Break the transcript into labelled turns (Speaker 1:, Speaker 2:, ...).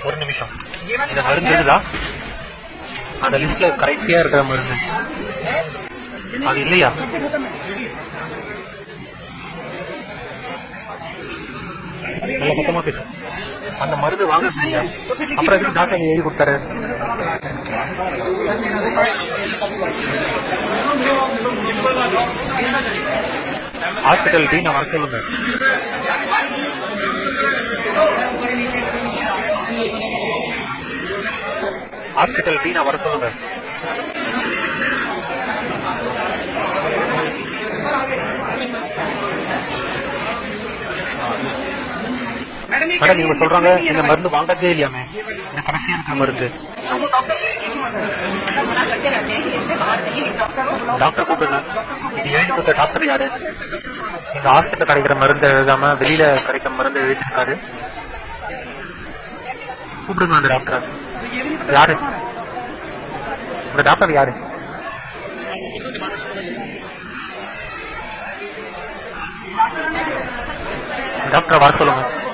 Speaker 1: ஒரு நிமிஷம். இந்த மருந்து இருக்குதா? அந்த லிஸ்ட்ல கடைசியா இருக்கிற மருந்து அது இல்லையா? நல்ல சத்தமா பேசு. அந்த மருந்து வாங்க சொன்னீங்க, அப்புறம் எதுக்கு டாக்டர் எழுதி கொடுத்தாரு? ஹாஸ்பிட்டல் டீனை வர சொல்லுங்க. ஹாஸ்பிட்டல் டீனை வர சொல்லுங்க. மேடம் இவங்க சொல்றாங்க இந்த மருந்து வாங்கதே இல்லையாமே, இந்த கடைசியா இருக்கிற மருந்து. டாக்டர் கூப்பிடுங்க. எழுதி கொடுத்த டாக்டர் யாரு? எங்க ஹாஸ்பிட்டல் கிடைக்கிற மருந்து எழுதாம வெளியில கிடைக்கிற மருந்து எழுதிருக்காரு. கூப்பிடுங்க அந்த டாக்டர். யாரு இந்த டாக்டர்? யாரு டாக்டர்? வர சொல்லுங்க.